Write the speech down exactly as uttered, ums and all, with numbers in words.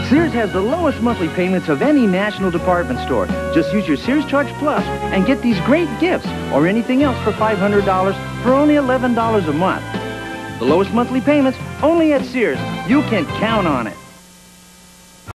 Sears has the lowest monthly payments of any national department store. Just use your Sears Charge Plus and get these great gifts or anything else for five hundred dollars for only eleven dollars a month. The lowest monthly payments only at Sears. You can count on it.